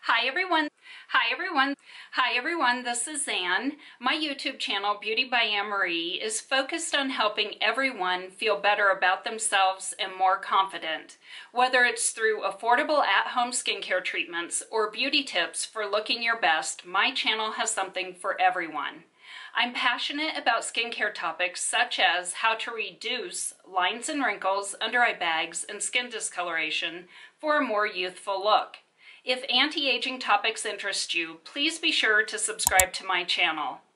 Hi everyone. Hi everyone. Hi everyone, this is Anne. My YouTube channel, Beauty by Anne-Marie, is focused on helping everyone feel better about themselves and more confident. Whether it's through affordable at-home skincare treatments or beauty tips for looking your best, my channel has something for everyone. I'm passionate about skincare topics such as how to reduce lines and wrinkles, under-eye bags, and skin discoloration for a more youthful look. If anti-aging topics interest you, please be sure to subscribe to my channel.